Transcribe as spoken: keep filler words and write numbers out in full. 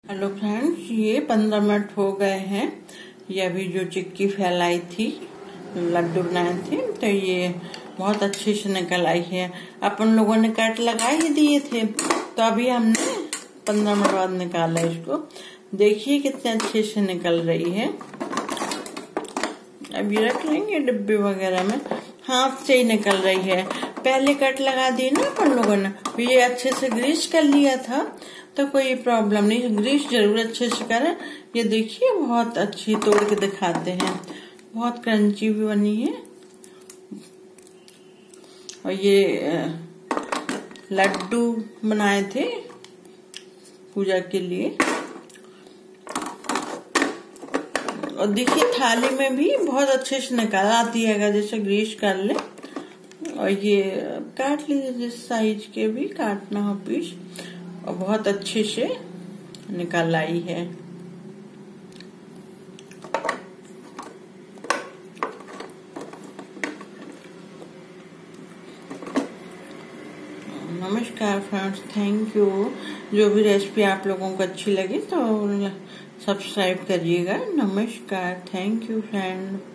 Hello friends, ये पंद्रह minute हो गए हैं। ये अभी जो चिक्की फैलाई थी, लड्डू बनाए थे, तो ये बहुत अच्छे से निकल आई है। अपन लोगों ने कट लगा ही दिए थे, तो अभी हमने पंद्रह मिनट बाद निकाला इसको। देखिए कितने अच्छे से निकल रही है। अभी रख लेंगे डिब्बे वगैरह में। हाथ से ही निकल रही है। पहले कट लगा दी ना अपन लोगों ने, ये अच्छे से ग्रीस कर लिया था, तो कोई प्रॉब्लम नहीं। ग्रीस जरूर अच्छे से करें। ये देखिए बहुत अच्छी, तोड़ के दिखाते हैं, बहुत क्रंची भी बनी है। और ये लड्डू बनाए थे पूजा के लिए। और देखिए थाली में भी बहुत अच्छे से निकाल आती है, जैसे ग्रीस कर ले। और ये काट लीजिए, जिस साइज के भी काटना हो पीस, और बहुत अच्छे से निकाल आई है। नमस्कार फ्रेंड्स, थैंक यू। जो भी रेसिपी आप लोगों को अच्छी लगी तो सब्सक्राइब करिएगा। नमस्कार, थैंक यू फ्रेंड।